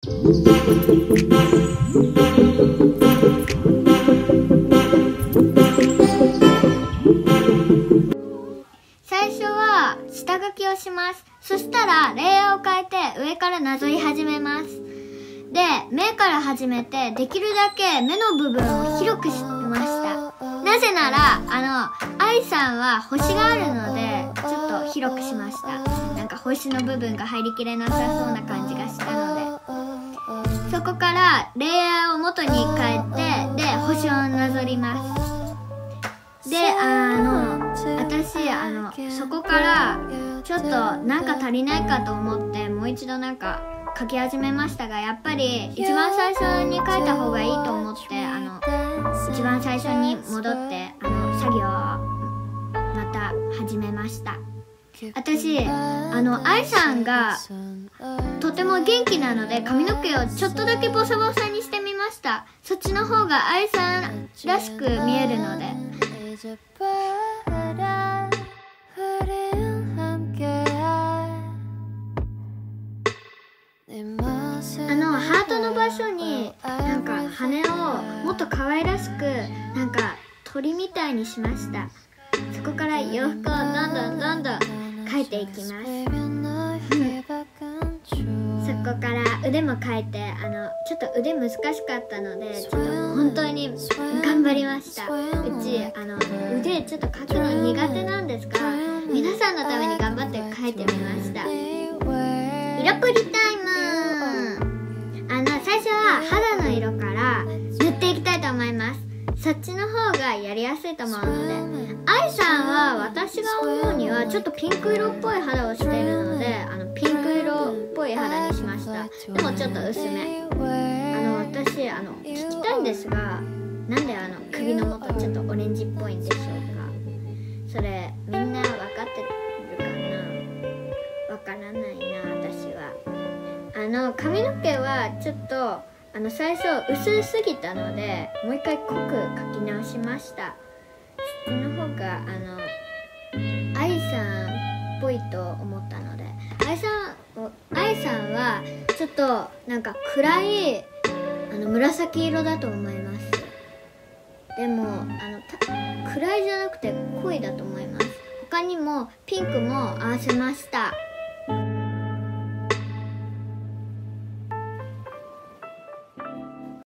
最初は下書きをします。そしたらレイヤーを変えて上からなぞり始めます。で、目から始めてできるだけ目の部分を広くしました。なぜなら愛さんは星があるのでちょっと広くしました。なんか星の部分が入りきれなさそうな感じがしたので、そこからレイヤーを元に変えて、で星をなぞります。で私そこからちょっとなんか足りないかと思ってもう一度なんか書き始めましたが、やっぱり一番最初に書いた方がいいと思って一番最初に戻って作業をまた始めました。私愛さんがとても元気なので髪の毛をちょっとだけボサボサにしてみました。そっちの方が愛さんらしく見えるので。ハートの場所になんか羽をもっと可愛らしくなんか鳥みたいにしました。そこから洋服をどんどん描いていきます。そこから腕も描いてちょっと腕難しかったのでちょっと本当に頑張りました。うち腕ちょっと描くの苦手なんですが、皆さんのために頑張って描いてみました。色プリタイム。最初は肌の色から塗っていきたいと思います。そっちの方がやりやすいと思うので、愛さんは私が思うにはちょっとピンク色っぽい肌をしているのでピンク色っぽい肌にしました。でもちょっと薄め。私聞きたいんですが、なんで首の元ちょっとオレンジっぽいんでしょうか。それみんな分かってるかな。わからないな私は。髪の毛はちょっと最初薄すぎたのでもう一回濃く描き直しました。そっちの方が愛さんっぽいと思ったので、愛さんはちょっとなんか暗い紫色だと思います。でも暗いじゃなくて濃いだと思います。他にもピンクも合わせました。